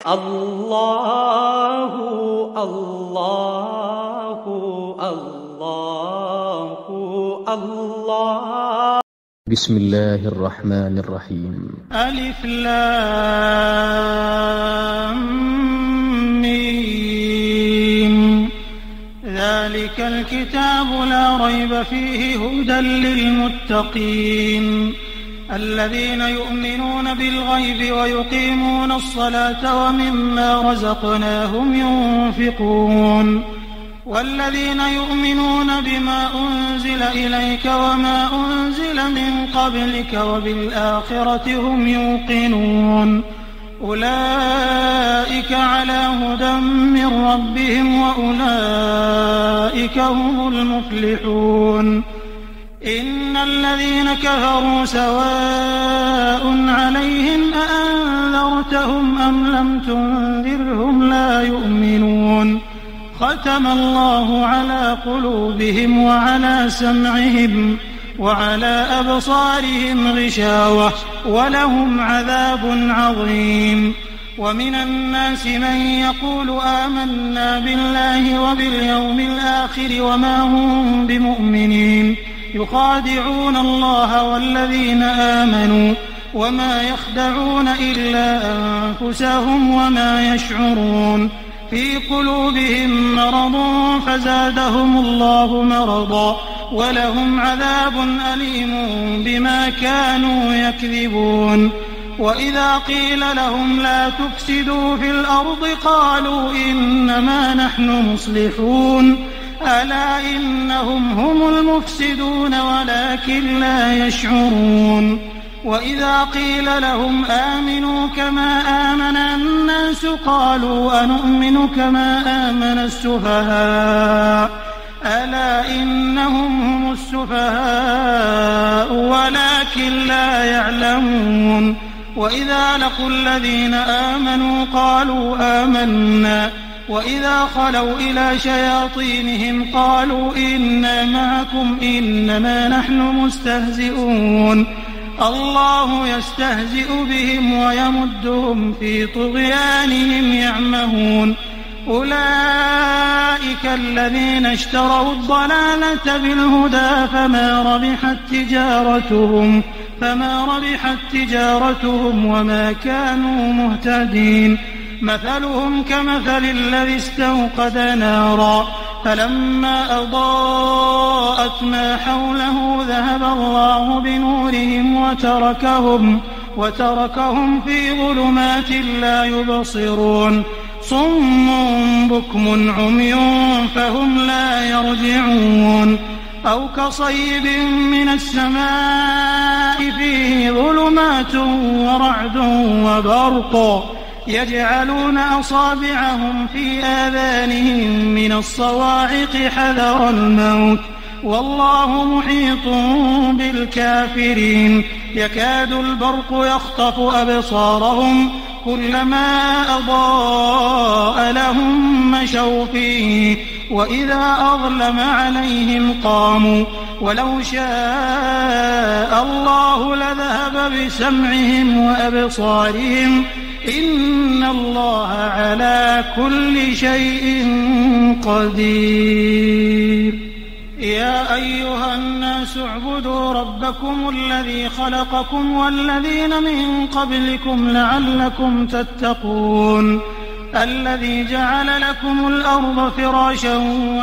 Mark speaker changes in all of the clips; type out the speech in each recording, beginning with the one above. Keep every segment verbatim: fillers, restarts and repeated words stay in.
Speaker 1: الله الله الله الله.
Speaker 2: بسم الله الرحمن الرحيم.
Speaker 3: ألف لام ميم. ذلك الكتاب لا ريب فيه هدى للمتقين الذين يؤمنون بالغيب ويقيمون الصلاة ومما رزقناهم ينفقون والذين يؤمنون بما أنزل إليك وما أنزل من قبلك وبالآخرة هم يوقنون أولئك على هدى من ربهم وأولئك هم المفلحون. إن الذين كفروا سواء عليهم أأنذرتهم أم لم تنذرهم لا يؤمنون. ختم الله على قلوبهم وعلى سمعهم وعلى أبصارهم غشاوة ولهم عذاب عظيم. ومن الناس من يقول آمنا بالله وباليوم الآخر وما هم بمؤمنين يخادعون الله والذين آمنوا وما يخدعون إلا أنفسهم وما يشعرون. في قلوبهم مرض فزادهم الله مرضا ولهم عذاب أليم بما كانوا يكذبون. وإذا قيل لهم لا تفسدوا في الأرض قالوا إنما نحن مصلحون ألا إنهم هم المفسدون ولكن لا يشعرون. وإذا قيل لهم آمنوا كما آمن الناس قالوا أنؤمن كما آمن السفهاء ألا إنهم هم السفهاء ولكن لا يعلمون. وإذا لقوا الذين آمنوا قالوا آمنا وإذا خلوا إلى شياطينهم قالوا إنا معكم إنما نحن مستهزئون. الله يستهزئ بهم ويمدهم في طغيانهم يعمهون. أولئك الذين اشتروا الضلالة بالهدى فما ربحت تجارتهم فما ربحت تجارتهم وما كانوا مهتدين. مثلهم كمثل الذي استوقد نارا فلما أضاءت ما حوله ذهب الله بنورهم وتركهم وتركهم في ظلمات لا يبصرون. صم بكم عمي فهم لا يرجعون. أو كصيب من السماء فيه ظلمات ورعد وبرق يجعلون أصابعهم في آذانهم من الصواعق حذر الموت والله محيط بالكافرين. يكاد البرق يخطف أبصارهم كلما أضاء لهم مشوا فيه وإذا أظلم عليهم قاموا ولو شاء الله لذهب بسمعهم وأبصارهم إن الله على كل شيء قدير. يا أيها الناس اعبدوا ربكم الذي خلقكم والذين من قبلكم لعلكم تتقون الذي جعل لكم الأرض فراشا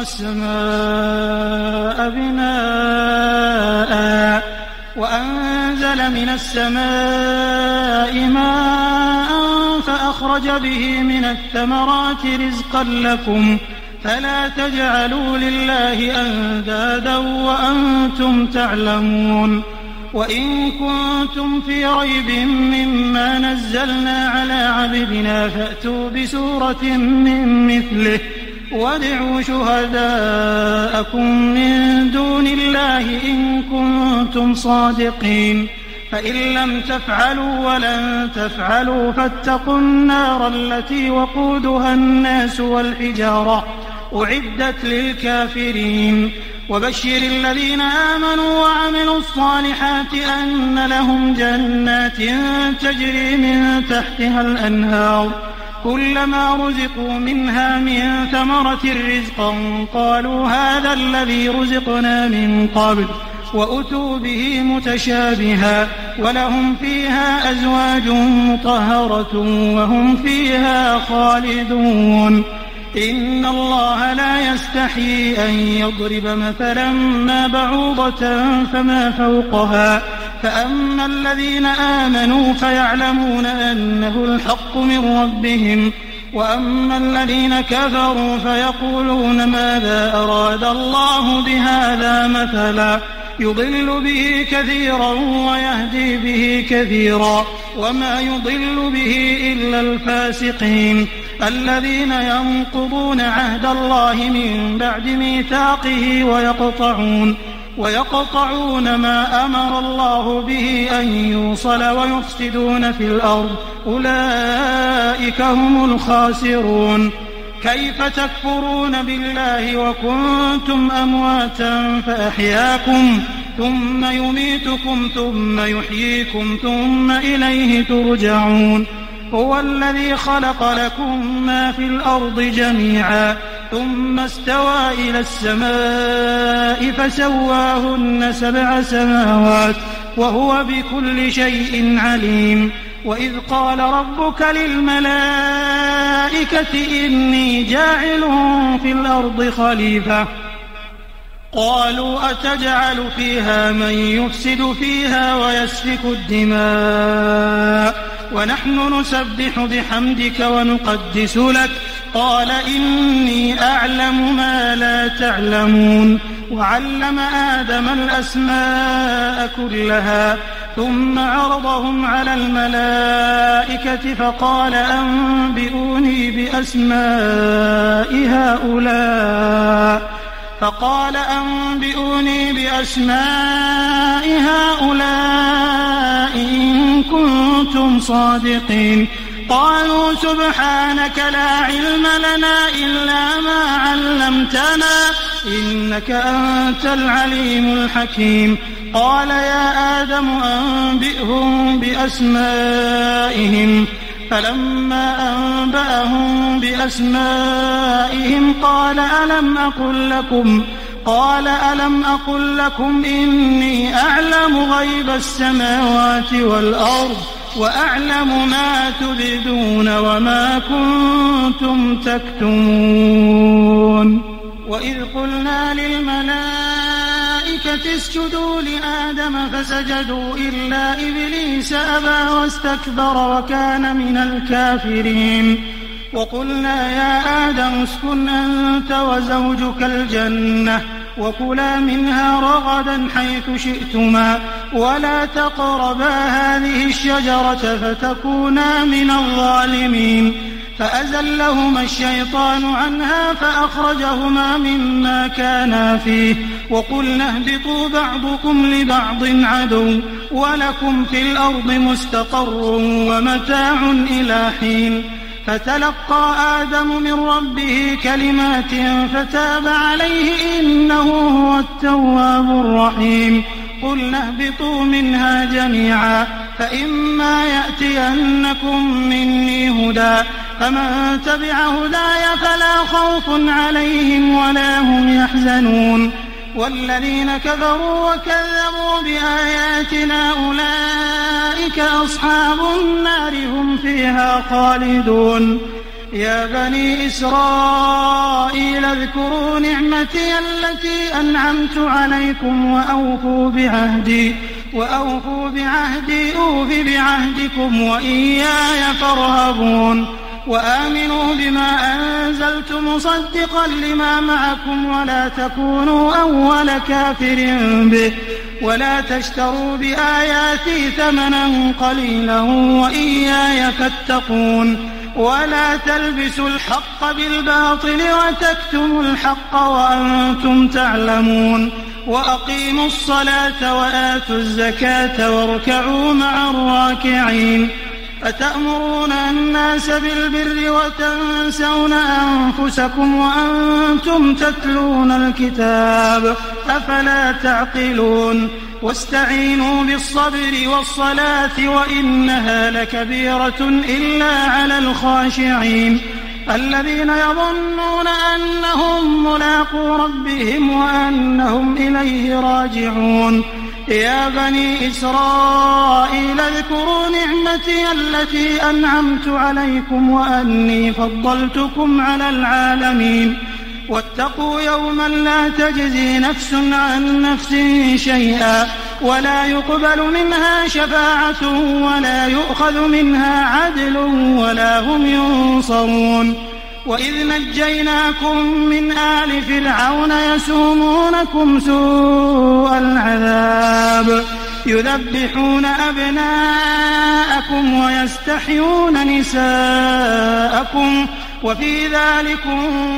Speaker 3: والسماء بناء وأنزل من السماء ماء فأخرج به من الثمرات رزقا لكم فلا تجعلوا لله أندادا وأنتم تعلمون. وإن كنتم في ريب مما نزلنا على عبدنا فأتوا بسورة من مثله وادعوا شهداءكم من دون الله إن كنتم صادقين فإن لم تفعلوا ولن تفعلوا فاتقوا النار التي وقودها الناس والحجارة أعدت للكافرين. وبشر الذين آمنوا وعملوا الصالحات أن لهم جنات تجري من تحتها الأنهار كلما رزقوا منها من ثمرة رزقا قالوا هذا الذي رزقنا من قبل وأتوا به متشابها ولهم فيها أزواج مطهرة وهم فيها خالدون إن الله لا يستحيي أن يضرب مثلا ما بعوضة فما فوقها فأما الذين آمنوا فيعلمون أنه الحق من ربهم وأما الذين كفروا فيقولون ماذا أراد الله بهذا مثلا يضل به كثيرا ويهدي به كثيرا وما يضل به إلا الفاسقين الذين ينقضون عهد الله من بعد ميثاقه ويقطعون ويقطعون ما أمر الله به أن يوصل ويفسدون في الأرض أولئك هم الخاسرون كيف تكفرون بالله وكنتم أمواتا فأحياكم ثم يميتكم ثم يحييكم ثم إليه ترجعون هو الذي خلق لكم ما في الأرض جميعا ثم استوى إلى السماء فسواهن سبع سماوات وهو بكل شيء عليم وإذ قال ربك للملائكة إني جاعل في الأرض خليفة قالوا أتجعل فيها من يفسد فيها ويسفك الدماء ونحن نسبح بحمدك ونقدس لك قال إني أعلم ما لا تعلمون وعلم آدم الأسماء كلها ثم عرضهم على الملائكة فقال أنبئوني بأسماء هؤلاء فقال أنبئوني بأسماء هؤلاء إن كنتم صادقين قالوا سبحانك لا علم لنا إلا ما علمتنا إنك أنت العليم الحكيم قال يا آدم أنبئهم بأسمائهم فلما أنبأهم بأسمائهم قال ألم أقل لكم قال ألم أقل لكم إني أعلم غيب السماوات والأرض وأعلم ما تبدون وما كنتم تكتمون وإذ قلنا للملائكة اسجدوا لآدم فسجدوا إلا إبليس أبى واستكبر وكان من الكافرين وقلنا يا آدم اسكن أنت وزوجك الجنة وكلا منها رغدا حيث شئتما ولا تقربا هذه الشجرة فتكونا من الظالمين فأزلهما الشيطان عنها فأخرجهما مما كانا فيه وقلنا اهبطوا بعضكم لبعض عدو ولكم في الأرض مستقر ومتاع إلى حين فتلقى آدم من ربه كلمات فتاب عليه إنه هو التواب الرحيم قلنا اهبطوا منها جميعا فإما يأتينكم مني هدى فمن تبع هداي فلا خوف عليهم ولا هم يحزنون والذين كفروا وكذبوا بآياتنا أولئك أصحاب النار هم فيها خالدون يا بني إسرائيل اذكروا نعمتي التي أنعمت عليكم وأوفوا بعهدي وأوفوا بعهدي أوف بعهدكم وإياي فارهبون وآمنوا بما أنزلت مصدقا لما معكم ولا تكونوا أول كافر به ولا تشتروا بآياتي ثمنا قليلا وإياي فاتقون ولا تلبسوا الحق بالباطل وتكتموا الحق وأنتم تعلمون وأقيموا الصلاة وآتوا الزكاة واركعوا مع الراكعين أتأمرون الناس بالبر وتنسون أنفسكم وأنتم تتلون الكتاب أفلا تعقلون واستعينوا بالصبر والصلاة وإنها لكبيرة إلا على الخاشعين الذين يظنون أنهم ملاقو ربهم وأنهم إليه راجعون يا بني إسرائيل اذكروا نعمتي التي أنعمت عليكم وأني فضلتكم على العالمين واتقوا يوما لا تجزي نفس عن نفس شيئا ولا يقبل منها شفاعة ولا يؤخذ منها عدل ولا هم ينصرون وإذ نجيناكم من آل فرعون يسومونكم سوء العذاب يذبحون أبناءكم ويستحيون نساءكم وفي ذلكم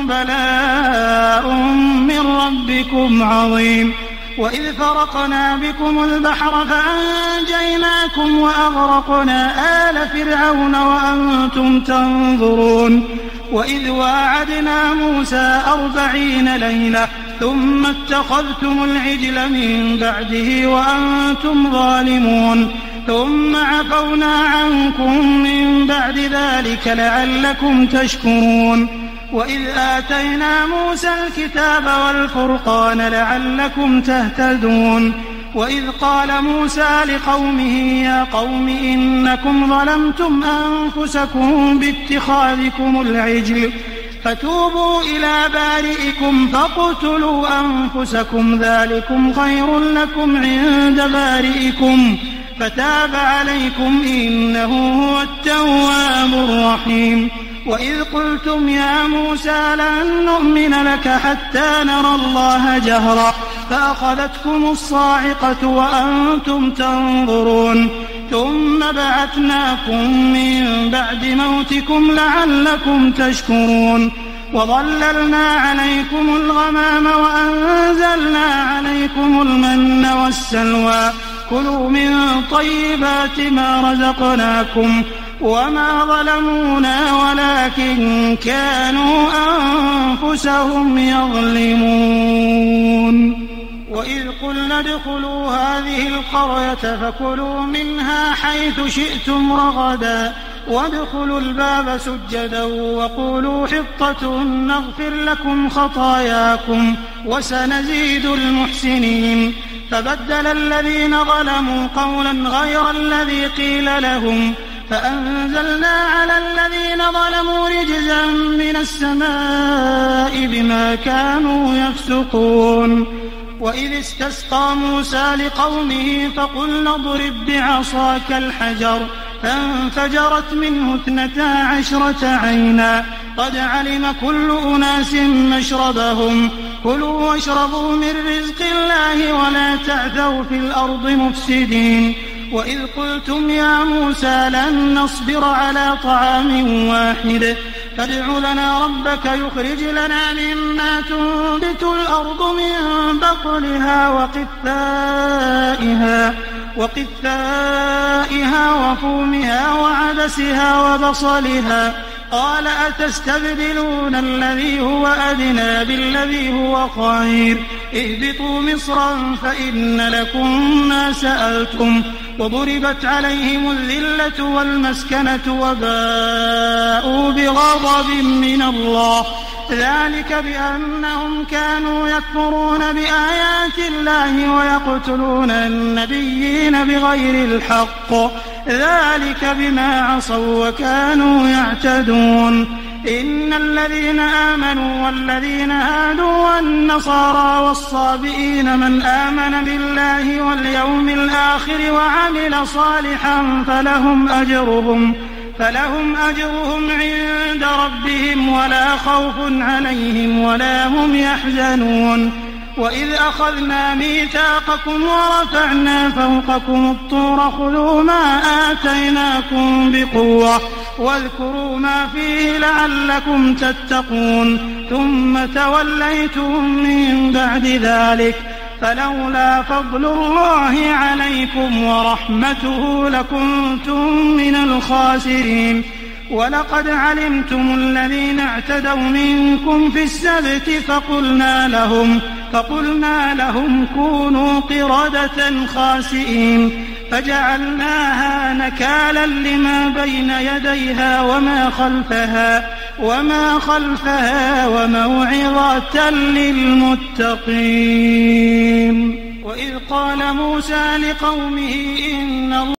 Speaker 3: بلاء من ربكم عظيم وإذ فرقنا بكم البحر فأنجيناكم وأغرقنا آل فرعون وأنتم تنظرون وإذ واعدنا موسى أربعين ليلة ثم اتخذتم العجل من بعده وأنتم ظالمون ثم عفونا عنكم من بعد ذلك لعلكم تشكرون وإذ آتينا موسى الكتاب والفرقان لعلكم تهتدون وإذ قال موسى لقومه يا قوم إنكم ظلمتم أنفسكم باتخاذكم العجل فتوبوا إلى بارئكم فاقتلوا أنفسكم ذلكم خير لكم عند بارئكم فتاب عليكم إنه هو التواب الرحيم وإذ قلتم يا موسى لن نؤمن لك حتى نرى الله جهرا فأخذتكم الصاعقة وأنتم تنظرون ثم بعثناكم من بعد موتكم لعلكم تشكرون وظللنا عليكم الغمام وأنزلنا عليكم المن والسلوى كلوا من طيبات ما رزقناكم وما ظلمونا ولكن كانوا أنفسهم يظلمون وإذ قلنا ادخلوا هذه القرية فكلوا منها حيث شئتم رغدا وادخلوا الباب سجدا وقولوا حطة نغفر لكم خطاياكم وسنزيد المحسنين فبدل الذين ظلموا قولا غير الذي قيل لهم فأنزلنا على الذين ظلموا رجزا من السماء بما كانوا يفسقون وإذ استسقى موسى لقومه فقلنا اضرب بعصاك الحجر فانفجرت منه اثنتا عشرة عينا قد علم كل أناس مشربهم كلوا واشربوا من رزق الله ولا تعثوا في الأرض مفسدين وإذ قلتم يا موسى لن نصبر على طعام واحد فادع لنا ربك يخرج لنا مما تنبت الأرض من بقلها وقثائها وقثائها وفومها وعدسها وبصلها قال أتستبدلون الذي هو أدنى بالذي هو خير اهبطوا مصرا فإن لكم ما سألتم وضربت عليهم الذلة والمسكنة وباءوا بغضب من الله ذلك بأنهم كانوا يكفرون بآيات الله ويقتلون النبيين بغير الحق ذلك بما عصوا وكانوا يعتدون إن الذين آمنوا والذين هادوا والنصارى والصابئين من آمن بالله واليوم الآخر وعمل صالحا فلهم أجرهم فلهم أجرهم عند ربهم ولا خوف عليهم ولا هم يحزنون وإذ أخذنا ميثاقكم ورفعنا فوقكم الطور خذوا ما آتيناكم بقوة واذكروا ما فيه لعلكم تتقون ثم توليتم من بعد ذلك فلولا فضل الله عليكم ورحمته لكنتم من الخاسرين. ولقد علمتم الذين اعتدوا منكم في السبت فقلنا لهم, فقلنا لهم كونوا قردة خاسئين فجعلناها نكالا لما بين يديها وما خلفها, وما خلفها وموعظة للمتقين. وإذ قال موسى لقومه إن